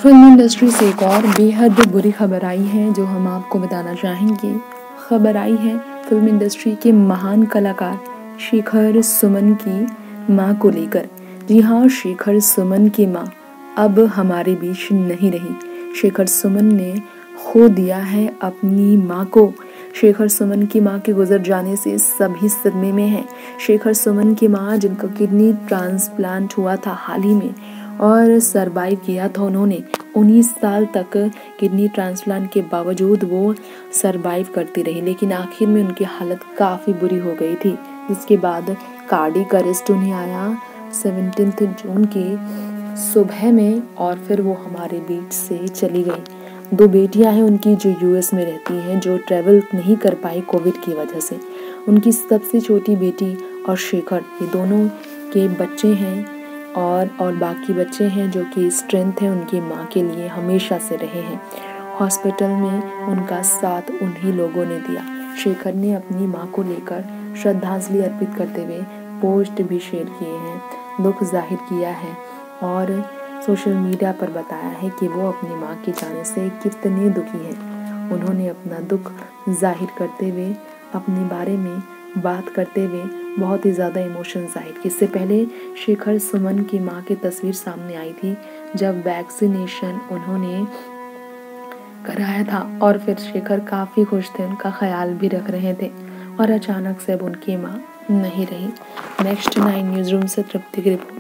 Film industry से एक और बेहद बुरी खबर आई है जो हम आपको बताना चाहेंगे। खबर आई है फिल्म इंडस्ट्री के महान कलाकार शेखर सुमन की मां को लेकर। जी हाँ, शेखर सुमन की मां अब हमारे बीच नहीं रही। शेखर सुमन ने खो दिया है अपनी मां को। शेखर सुमन की मां के गुजर जाने से सभी सदमे में हैं। शेखर सुमन की मां, जिनका किडनी ट्रांसप्लांट हुआ था हाल ही में और सरवाइव किया था उन्होंने 19 साल तक किडनी ट्रांसप्लांट के बावजूद वो सरवाइव करती रही, लेकिन आखिर में उनकी हालत काफ़ी बुरी हो गई थी, जिसके बाद कार्डियक अरेस्ट उन्हें आया 17 जून की सुबह में और फिर वो हमारे बीच से चली गई। 2 बेटियां हैं उनकी जो यूएस में रहती हैं, जो ट्रैवल नहीं कर पाई कोविड की वजह से। उनकी सबसे छोटी बेटी और शेखर, ये दोनों के बच्चे हैं और बाकी बच्चे हैं जो कि स्ट्रेंथ है उनकी माँ के लिए हमेशा से रहे हैं। हॉस्पिटल में उनका साथ उन्हीं लोगों ने दिया। शेखर ने अपनी माँ को लेकर श्रद्धांजलि अर्पित करते हुए पोस्ट भी शेयर किए हैं, दुख जाहिर किया है और सोशल मीडिया पर बताया है कि वो अपनी माँ के जाने से कितने दुखी हैं। उन्होंने अपना दुख जाहिर करते हुए, अपने बारे में बात करते हुए बहुत ही ज़्यादा इमोशन जाहिर किए। इससे पहले शेखर सुमन की मां की तस्वीर सामने आई थी जब वैक्सीनेशन उन्होंने कराया था और फिर शेखर काफ़ी खुश थे, उनका ख्याल भी रख रहे थे और अचानक से अब उनकी मां नहीं रही। नेक्स्ट 9 न्यूज़ रूम से तृप्ति की रिपोर्ट।